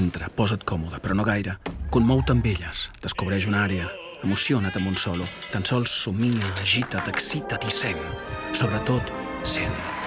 Entra, posa't còmode, però no gaire. Conmou-te amb elles, descobreix una àrea, emociona't amb un solo. Tan sols somia, agita't, excita't i sent. Sobretot, sent.